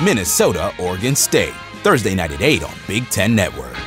Minnesota, Oregon State. Thursday night at 8 on Big Ten Network.